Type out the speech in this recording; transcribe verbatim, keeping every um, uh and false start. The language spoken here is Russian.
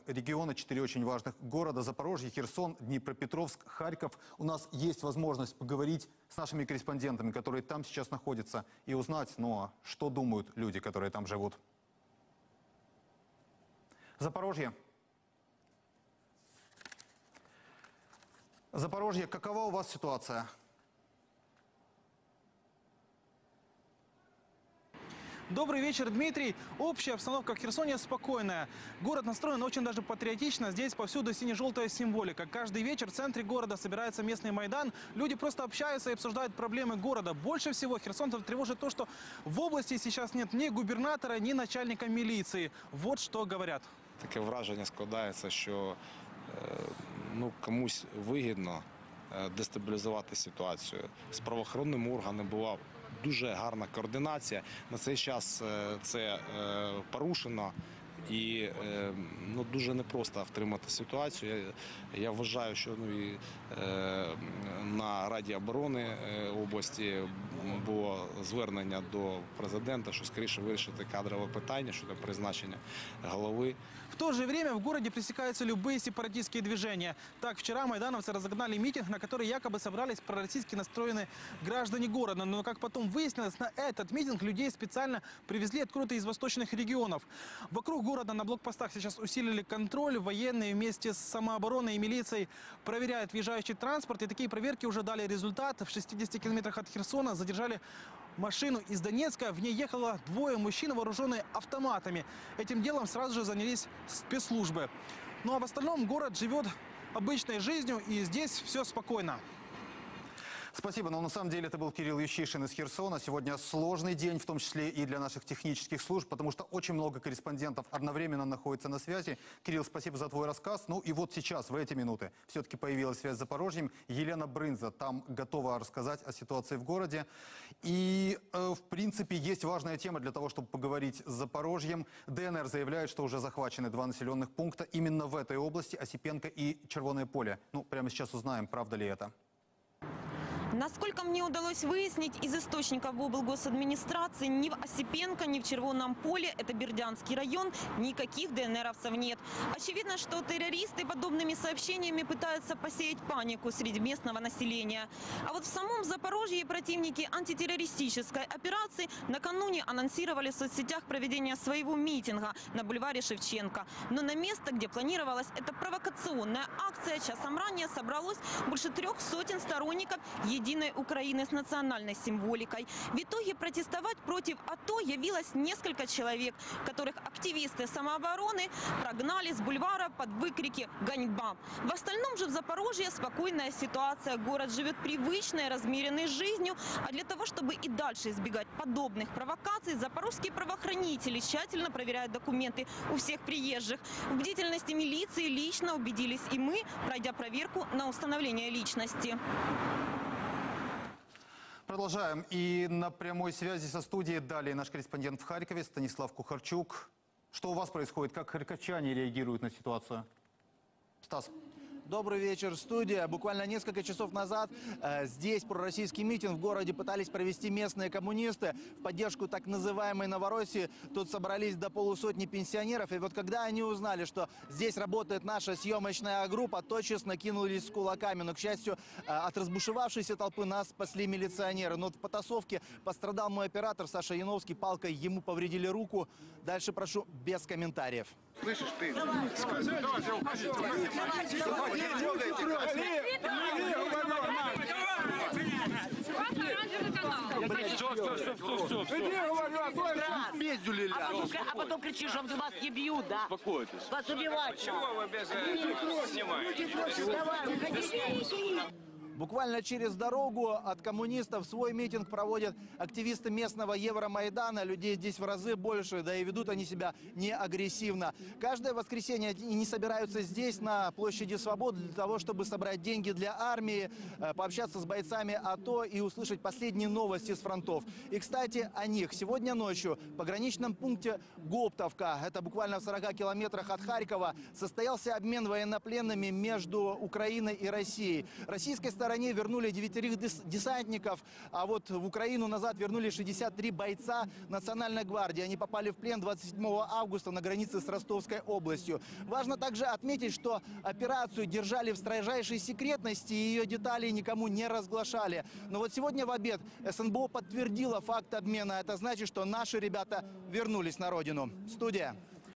региона, четыре очень важных города: Запорожье, Херсон, Днепропетровск, Харьков. У нас есть возможность поговорить с нашими корреспондентами, которые там сейчас находятся, и узнать, ну, а что думают люди, которые там живут. Запорожье. Запорожье, какова у вас ситуация? Добрый вечер, Дмитрий. Общая обстановка в Херсоне спокойная. Город настроен очень даже патриотично. Здесь повсюду сине-желтая символика. Каждый вечер в центре города собирается местный Майдан. Люди просто общаются и обсуждают проблемы города. Больше всего херсонцев тревожит то, что в области сейчас нет ни губернатора, ни начальника милиции. Вот что говорят. Таке враження складається, що ну, комусь вигідно дестабілізувати ситуацію. З правоохоронними органами була дуже гарна координація. На цей час це порушено і ну, дуже непросто втримати ситуацію. Я, я вважаю, що ну, і, на Раді оборони області було звернення до президента, що скоріше вирішити кадрове питання щодо призначення голови. В то же время в городе пресекаются любые сепаратистские движения. Так, вчера майдановцы разогнали митинг, на который якобы собрались пророссийски настроенные граждане города. Но, как потом выяснилось, на этот митинг людей специально привезли откуда-то из восточных регионов. Вокруг города на блокпостах сейчас усилили контроль. Военные вместе с самообороной и милицией проверяют въезжающий транспорт. И такие проверки уже дали результат. В шестидесяти километрах от Херсона задержали машину из Донецка. В ней ехало двое мужчин, вооруженные автоматами. Этим делом сразу же занялись спецслужбы. Ну а в остальном город живет обычной жизнью, и здесь все спокойно. Спасибо, но на самом деле это был Кирилл Ющишин из Херсона. Сегодня сложный день, в том числе и для наших технических служб, потому что очень много корреспондентов одновременно находится на связи. Кирилл, спасибо за твой рассказ. Ну и вот сейчас, в эти минуты, все-таки появилась связь с Запорожьем. Елена Брынза там готова рассказать о ситуации в городе. И, э, в принципе, есть важная тема для того, чтобы поговорить с Запорожьем. ДНР заявляет, что уже захвачены два населенных пункта именно в этой области, Осипенко и Червоное поле. Ну, прямо сейчас узнаем, правда ли это. Насколько мне удалось выяснить из источников в облгосадминистрации, ни в Осипенко, ни в Червоном поле, это Бердянский район, никаких ДНРовцев нет. Очевидно, что террористы подобными сообщениями пытаются посеять панику среди местного населения. А вот в самом Запорожье противники антитеррористической операции накануне анонсировали в соцсетях проведение своего митинга на бульваре Шевченко. Но на место, где планировалась эта провокационная акция, часом ранее собралось больше трех сотен сторонников Единой Украины с национальной символикой. В итоге протестовать против АТО явилось несколько человек, которых активисты самообороны прогнали с бульвара под выкрики «Ганьба». В остальном же в Запорожье спокойная ситуация. Город живет привычной, размеренной жизнью. А для того, чтобы и дальше избегать подобных провокаций, запорожские правоохранители тщательно проверяют документы у всех приезжих. В бдительности милиции лично убедились и мы, пройдя проверку на установление личности. Продолжаем. И на прямой связи со студией далее наш корреспондент в Харькове Станислав Кухарчук. Что у вас происходит? Как харьковчане реагируют на ситуацию? Стас. Добрый вечер, студия. Буквально несколько часов назад э, здесь пророссийский митинг в городе пытались провести местные коммунисты в поддержку так называемой Новороссии. Тут собрались до полусотни пенсионеров. И вот когда они узнали, что здесь работает наша съемочная группа, тотчас накинулись с кулаками. Но, к счастью, э, от разбушевавшейся толпы нас спасли милиционеры. Но в потасовке пострадал мой оператор Саша Яновский. Палкой ему повредили руку. Дальше прошу без комментариев. Слышишь, ты? Скажи, давайте, уходите. А потом кричишь, что вас не бьют, да? Успокойтесь. Вас убивают. Чего вы без этого снимаете? Буквально через дорогу от коммунистов свой митинг проводят активисты местного Евромайдана. Людей здесь в разы больше, да и ведут они себя не агрессивно. Каждое воскресенье они собираются здесь, на площади Свободы, для того, чтобы собрать деньги для армии, пообщаться с бойцами АТО и услышать последние новости с фронтов. И, кстати, о них. Сегодня ночью в пограничном пункте Гоптовка, это буквально в сорока километрах от Харькова, состоялся обмен военнопленными между Украиной и Россией. Российской стороной стороне вернули девятерых дес- десантников, а вот в Украину назад вернули шестьдесят три бойца Национальной гвардии. Они попали в плен двадцать седьмого августа на границе с Ростовской областью. Важно также отметить, что операцию держали в строжайшей секретности и ее детали никому не разглашали. Но вот сегодня в обед СНБО подтвердила факт обмена. Это значит, что наши ребята вернулись на родину. Студия.